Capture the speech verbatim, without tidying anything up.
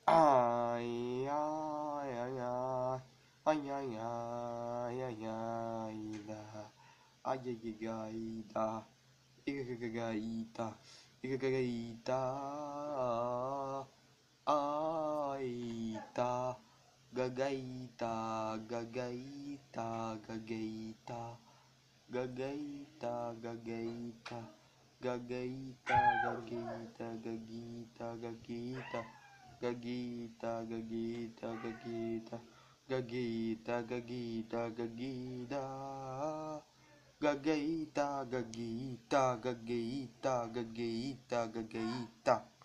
Ay, ay, ay, ay, ay, ay, ay, ay, ay, da, ay, ay, ay, ay, da, igagagaita, igagagaita, ay, ta, gagaita, gagaita, gagaita, gagaita, gagaita, gagaita, gagaita, gagita, gagita. Gagita, gagita, gagita, gagita, gagita, gagita, gagita, gagita, gagita, gagita, gagita.